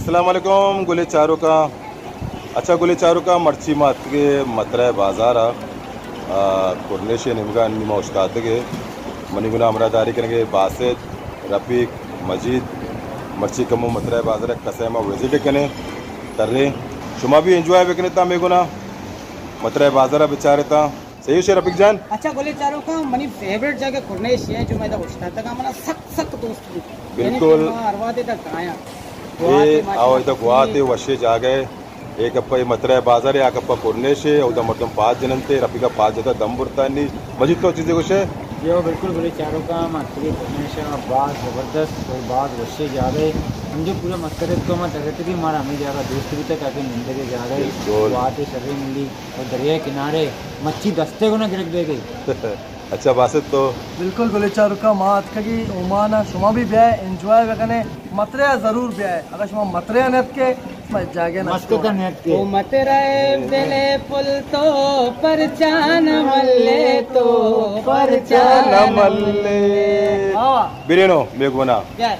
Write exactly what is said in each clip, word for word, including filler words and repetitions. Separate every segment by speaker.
Speaker 1: अस्सलाम वालेकुम गुले चारों का अच्छा गुले चारों का मर्ची मात के मतरा बाज़ार कुरनेश निमगा निमा उस्ताद के मनी गुना अमरादारी करेंगे बासित रफीक मजीद मर्ची कमो मतरा बाज़ार कसेमा विजिट कने तर्रे शुमा भी एंजॉय वेकने ता मेगुना मतरा बाज़ार बेचारे ता सही से रफीक जान।
Speaker 2: अच्छा गुले चारों का मनी फेवरेट जगह कुरनेश है जो मैं उस्ताद का मना सख्त सख्त दोस्त
Speaker 1: बिल्कुल
Speaker 2: अरवादे तक आया
Speaker 1: ये आओ इधर गुआते वशे जा गए एक अप्पा मतरा बाजार है आकप्पा कुरनेश है उधर मर्दम पाँच जनन थे रफीका पाँच जता दम बुरता नहीं मजीद तो चीज़ें कुछ है
Speaker 3: यो बिल्कुल गुले चारों का मतरे कुरनेश बात ज़बरदस्त और बात वशे जा गए मुझे पूरा मस्करे को मत रहते कि हमारा हमें जाएगा दोस्त भी तक आके मिलते के जा गए गुआते शर्रे मिली और दरिया किनारे मच्छी दस्ते को ना गिरक दे गई।
Speaker 1: अच्छा बासित तो
Speaker 4: बिल्कुल गुले चारों का मात कगी ओमाना शुमा भी ब्याह एंजॉय वगने मतरे जरूर ब्याह अगर शुमा मतरे नेत के मत जागे ना
Speaker 3: मस्त का नेत के
Speaker 2: ओ मतरे बेले पुल तो परचान मल्ले तो परचान
Speaker 1: मल्ले
Speaker 2: हां
Speaker 1: बिरेनो मेगुना
Speaker 2: क्या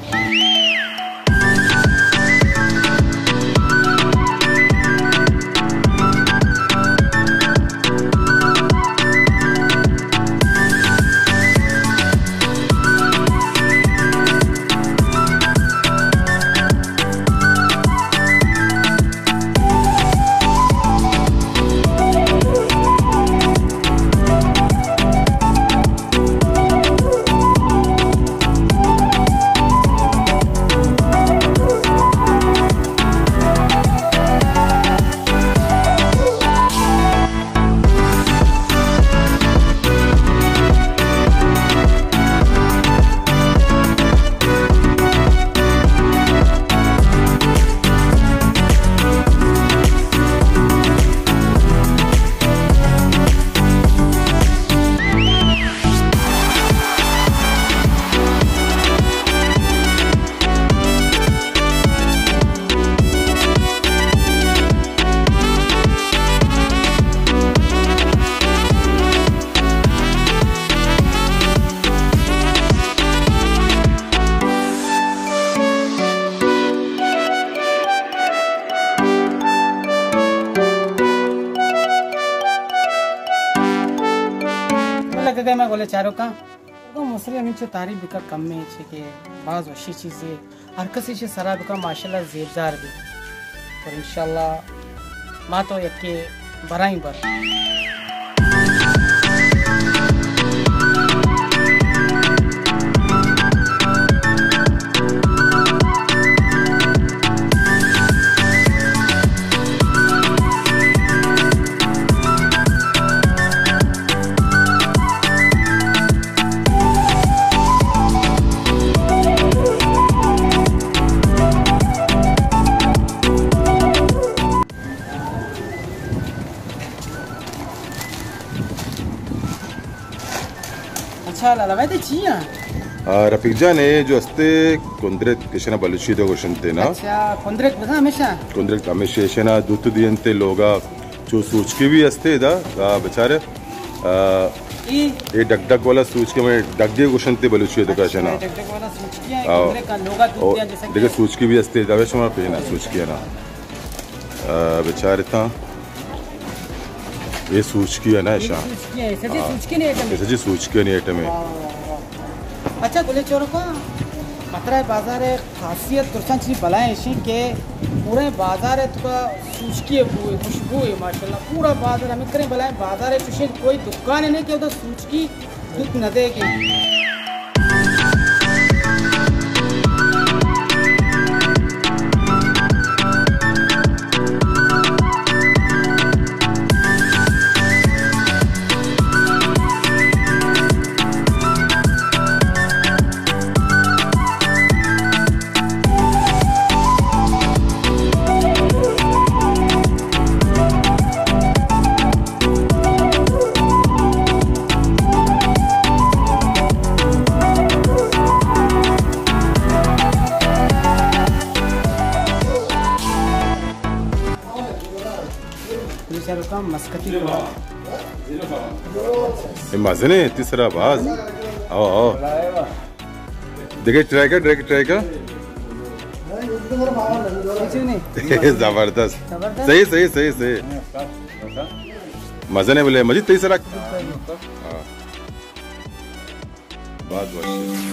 Speaker 2: मैं बोले चारों का तो मुसरे नीचे तारीफ बिका कम में छे के बाज अच्छी चीज़ें हर किसी से सरा बिका माशाल्लाह ज़ेबदार भी और इंशाल्लाह माँ तो एक के बराई बर
Speaker 1: रफीक जान है जो हस्ते कुंद्रेत किशना बलुची दो क्वेश्चन थे ना
Speaker 2: अच्छा कुंद्रेत बता हमेशा
Speaker 1: कुंद्रेत हमेशा किशना दूध दियन ते लोगा जो सूच के भी हस्ते दा बेचारे ये डक डक वाला सूच के में डक दिए क्वेश्चन ते बलुची दो किशना
Speaker 2: डक डक वाला सूच किया है कुंद्रेत का लोगा दूध दिया जैसे
Speaker 1: देखो सूच की भी हस्ते दावे शमा पे ना सूच किया ना बेचारे था ये सूच की है ना ऐसा
Speaker 2: ऐसे जी सूच की नहीं आइटम
Speaker 1: ऐसे जी सूच की नहीं आइटम है।
Speaker 2: अच्छा गुले चोरों का मतरा बाजार है खासियत तुरसन चीज बलाएं इसी के पूरे बाजार है तो सूच की खुशबू है माशाल्लाह पूरा बाजार हमें करें बलाएं बाजार है तुझे कोई दुकान है नहीं कि उधर सूच की दुख न देगी।
Speaker 1: मज़े तीसरा बाज आओ आओ देखिए ट्राई कर ट्राई ट्राई कर जबरदस्त सही सही सही सही मजा नहीं बोले मजीद तेईस रख बहुत बहुत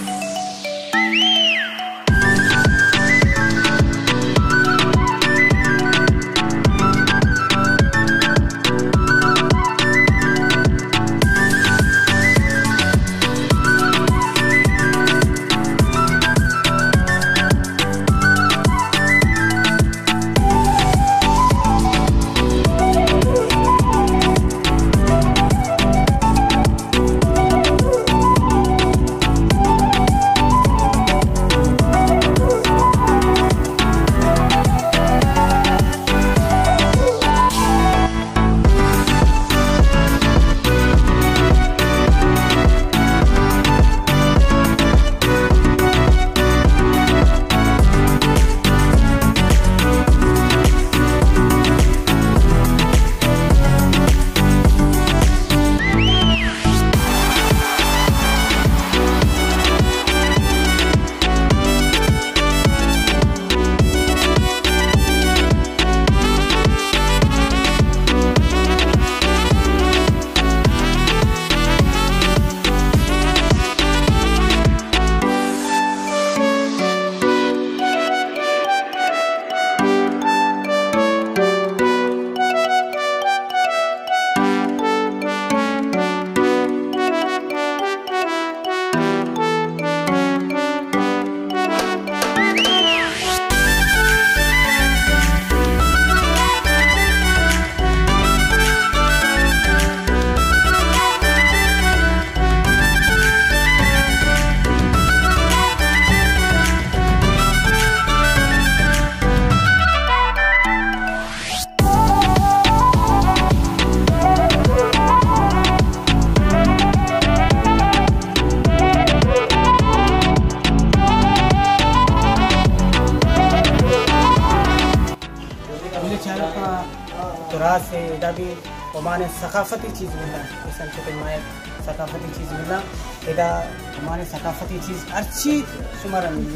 Speaker 2: तुरास से इधर भी हमारे सकाफती चीज़ मिलना इस माए सकाफती चीज़ मिलना इधर हमारे सकाफती चीज़ अच्छी शुमार मिलनी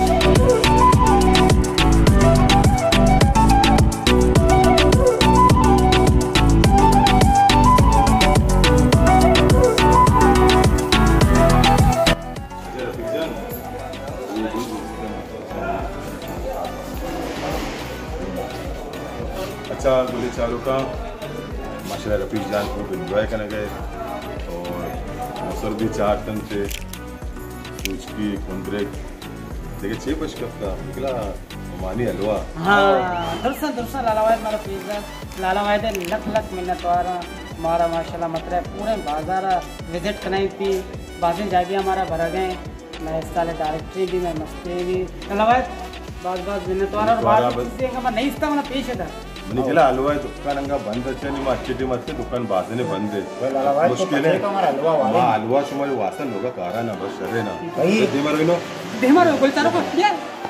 Speaker 1: अच्छा गुली चारों का माशाल्लाह रफीक जान को एंजॉय करने गए और मौसर भी चार टन थे सूच की कुंदरेक देखिए छः बज कब का निकला मानी हलवा
Speaker 2: हाँ दरअसल दरअसल लाला वायद मारा पिज़्ज़ा लाला वायद लख लख मिन्नत वारा मारा माशाल्लाह मतलब पूरे बाजार विजिट करनी थी बाजें जाके हमारा भरा गए मैं इस साल डायरेक्टरी भी मैं मस्ती भी लाला वायद बाज बाज मिन्नत वारा और बाज चीज़ें का नहीं इस्ता मना पेश है
Speaker 1: मनी केला हलवा दुकान अंगा बंद अच्छे नहीं अच्छे टीम अच्छे दुकान बाजने बंद है मुश्किल है हाँ हलवा शुमारी वासन होगा कारा ना बस शर्रे ना
Speaker 2: देहमार देहमार बोलता रहो